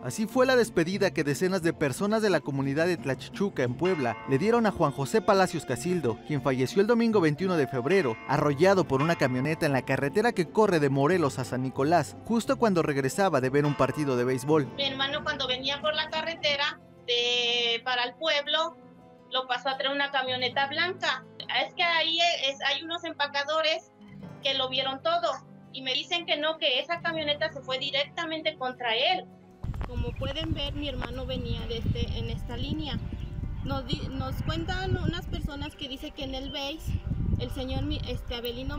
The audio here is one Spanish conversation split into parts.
Así fue la despedida que decenas de personas de la comunidad de Tlachichuca, en Puebla, le dieron a Juan José Palacios Casildo, quien falleció el domingo 21 de febrero, arrollado por una camioneta en la carretera que corre de Morelos a San Nicolás, justo cuando regresaba de ver un partido de béisbol. Mi hermano, cuando venía por la carretera para el pueblo, lo pasó a traer una camioneta blanca. Es que ahí hay unos empacadores que lo vieron todo y me dicen que no, que esa camioneta se fue directamente contra él. Como pueden ver, mi hermano venía en esta línea. Nos cuentan unas personas que dicen que en el base, el señor Abelino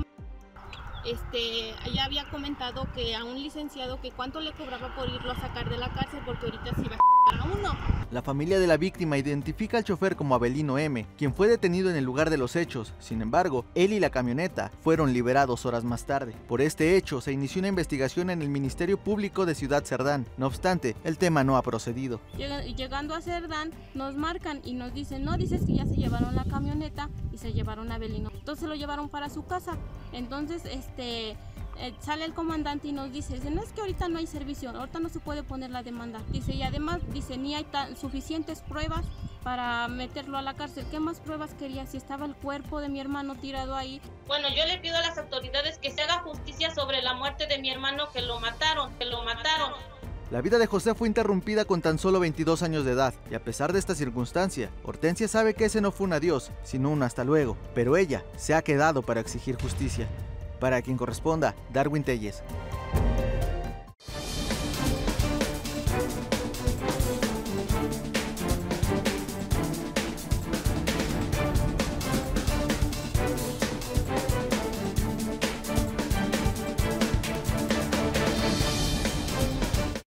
ya había comentado que a un licenciado que cuánto le cobraba por irlo a sacar de la cárcel, porque ahorita se iba a uno. La familia de la víctima identifica al chofer como Abelino M., quien fue detenido en el lugar de los hechos. Sin embargo, él y la camioneta fueron liberados horas más tarde. Por este hecho, se inició una investigación en el Ministerio Público de Ciudad Cerdán. No obstante, el tema no ha procedido. Llegando a Cerdán, nos marcan y nos dicen, no, dices que ya se llevaron la camioneta y se llevaron a Abelino. Entonces lo llevaron para su casa. Entonces, sale el comandante y nos dice, no, es que ahorita no hay servicio, ahorita no se puede poner la demanda. Dice, y además, dice, ni hay suficientes pruebas para meterlo a la cárcel. ¿Qué más pruebas quería si estaba el cuerpo de mi hermano tirado ahí? Bueno, yo le pido a las autoridades que se haga justicia sobre la muerte de mi hermano, que lo mataron. La vida de José fue interrumpida con tan solo 22 años de edad, y a pesar de esta circunstancia, Hortensia sabe que ese no fue un adiós, sino un hasta luego, pero ella se ha quedado para exigir justicia. Para quien corresponda, Darwin Telles.